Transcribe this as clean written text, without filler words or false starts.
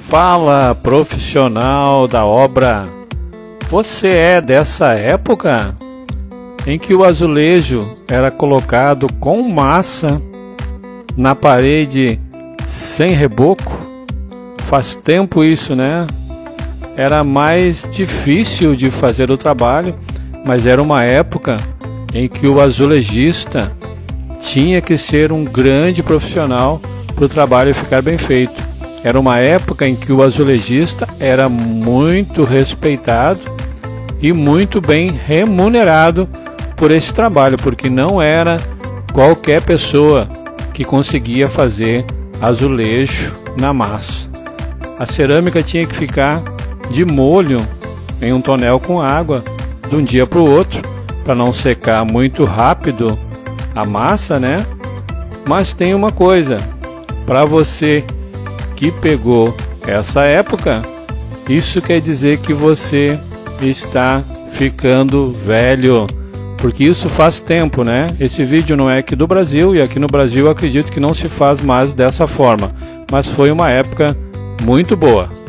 Fala, profissional da obra! Você é dessa época em que o azulejo era colocado com massa na parede sem reboco? Faz tempo isso, né? Era mais difícil de fazer o trabalho, mas era uma época em que o azulejista tinha que ser um grande profissional para o trabalho ficar bem feito. Era uma época em que o azulejista era muito respeitado e muito bem remunerado por esse trabalho, porque não era qualquer pessoa que conseguia fazer azulejo na massa. A cerâmica tinha que ficar de molho em um tonel com água de um dia para o outro, para não secar muito rápido a massa, né? Mas tem uma coisa, para você que pegou essa época, isso quer dizer que você está ficando velho, porque isso faz tempo, né? Esse vídeo não é aqui do Brasil, e aqui no Brasil eu acredito que não se faz mais dessa forma, mas foi uma época muito boa.